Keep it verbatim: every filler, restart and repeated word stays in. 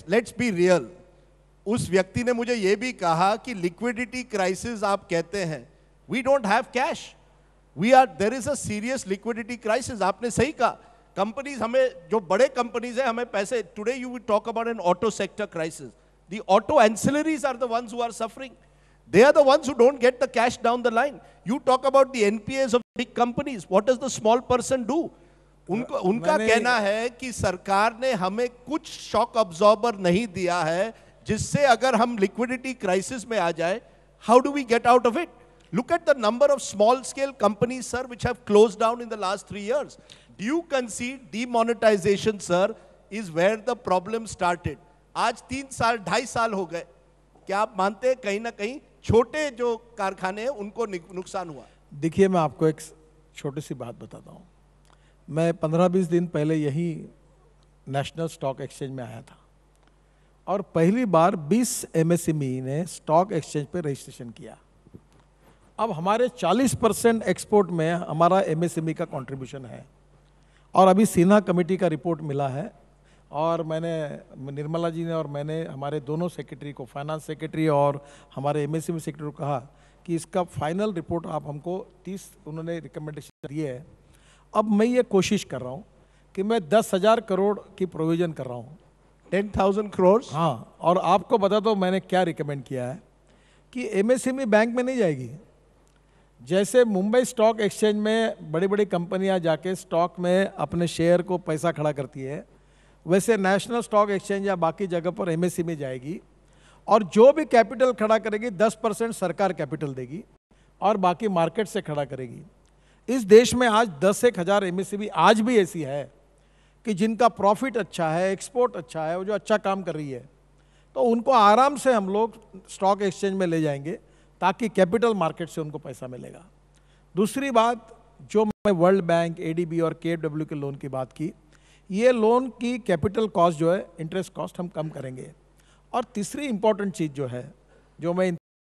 Let's be real, उस व्यक्ति ने मुझे यह भी कहा कि लिक्विडिटी क्राइसिस आप कहते हैं, we don't have cash, we are, there is a serious liquidity crisis. आपने सही कहा, कंपनीज हमें, जो बड़े कंपनीज है हमें पैसे, today you will talk about an auto sector crisis, the auto ancillaries are the ones who are suffering, they are the ones who don't get the cash down the line. You talk about the N P As of big companies, what does the small person do? उनको उनका कहना है कि सरकार ने हमें कुछ shock absorber नहीं दिया है जिससे अगर हम लिक्विडिटी क्राइसिस में आ जाए, how do we get out of it? Look at the number of small scale companies, sir, which have closed down in the last three years. Do you concede demonetization, sir, is where the problem started? आज तीन साल ढाई साल हो गए, क्या आप मानते हैं कहीं ना कहीं छोटे जो कारखाने हैं उनको नुकसान हुआ? देखिए, मैं आपको एक छोटी सी बात बताता हूँ। मैं पंद्रह बीस दिन पहले यही नेशनल स्टॉक एक्सचेंज में आया था और पहली बार बीस एमएसएमई ने स्टॉक एक्सचेंज पे रजिस्ट्रेशन किया। अब हमारे चालीस परसेंट एक्सपोर्ट में हमारा एमएसएमई का कंट्रीब्यूशन है और अभी सिन्हा कमेटी का रिपोर्ट मिला है और मैंने, निर्मला जी ने और मैंने हमारे दोनों सेक्रेटरी को, फाइनेंस सेक्रेटरी और हमारे एमएसएमई सेक्रेटरी को कहा कि इसका फाइनल रिपोर्ट आप हमको तीस, उन्होंने रिकमेंडेशन दिए है। अब मैं ये कोशिश कर रहा हूँ कि मैं दस हज़ार करोड़ की प्रोविज़न कर रहा हूँ, टेन थाउजेंड करोड़। हाँ, और आपको बता दो मैंने क्या रिकमेंड किया है कि एमएसएमई बैंक में नहीं जाएगी। जैसे मुंबई स्टॉक एक्सचेंज में बड़ी बड़ी कंपनियां जाके स्टॉक में अपने शेयर को पैसा खड़ा करती है, वैसे नेशनल स्टॉक एक्सचेंज या बाकी जगह पर एमएसएमई जाएगी और जो भी कैपिटल खड़ा करेगी दस परसेंट सरकार कैपिटल देगी और बाकी मार्केट से खड़ा करेगी। इस देश में आज दस एक हज़ार एमएसएमई आज भी ऐसी है कि जिनका प्रॉफिट अच्छा है, एक्सपोर्ट अच्छा है, वो जो अच्छा काम कर रही है, तो उनको आराम से हम लोग स्टॉक एक्सचेंज में ले जाएंगे ताकि कैपिटल मार्केट से उनको पैसा मिलेगा। दूसरी बात, जो मैं वर्ल्ड बैंक, एडीबी और केएफडब्ल्यू के लोन की बात की, ये लोन की कैपिटल कॉस्ट जो है, इंटरेस्ट कॉस्ट हम कम करेंगे। और तीसरी इंपॉर्टेंट चीज़ जो है, जो मैं